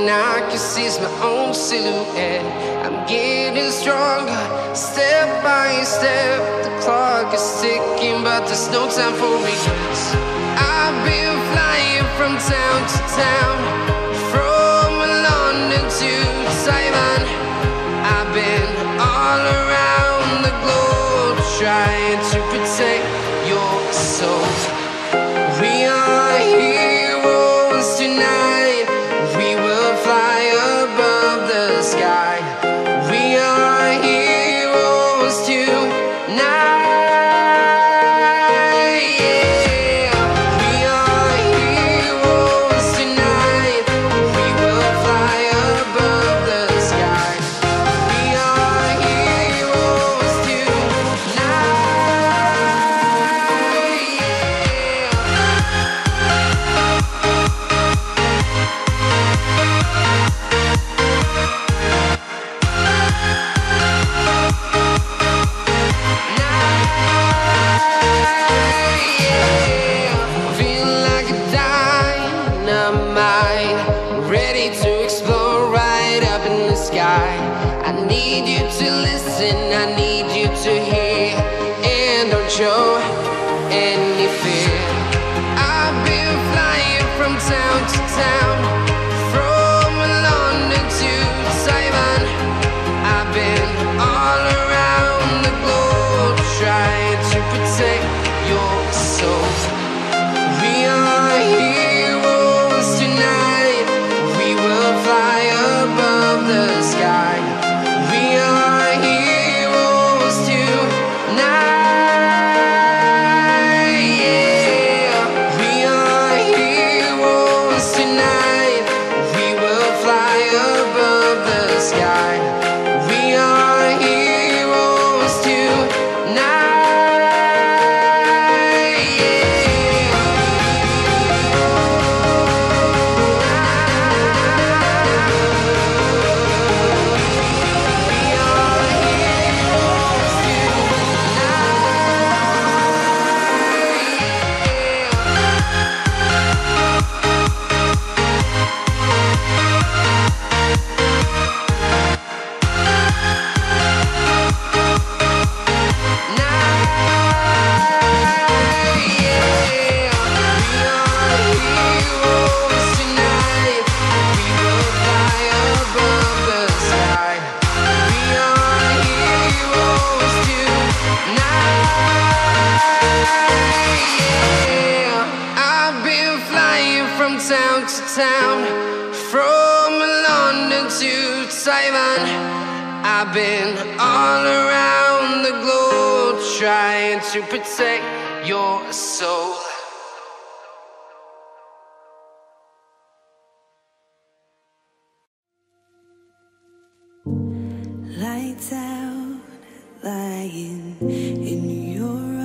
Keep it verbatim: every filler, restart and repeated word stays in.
and I can see my own silhouette. I'm getting stronger, step by step. The clock is ticking, but there's no time for regrets. I've been flying from town to town, from London to Taiwan. I've been all around the globe, trying to protect your soul. We are heroes tonight. We will fly above the sky. We are heroes tonight. Yeah. We are heroes tonight. We will fly above the sky. We are heroes tonight. I need you to listen, I need you to hear, and don't show any fear. I've been flying from town to town, from London to Taiwan. I've been all around the globe, trying to protect your soul. We are heroes tonight. We will fly above the sky. We are heroes tonight. Yeah. We are heroes tonight. We will fly above the sky. We are heroes tonight. Town to town, from London to Taiwan. I've been all around the globe, trying to protect your soul. Lights out, lying in your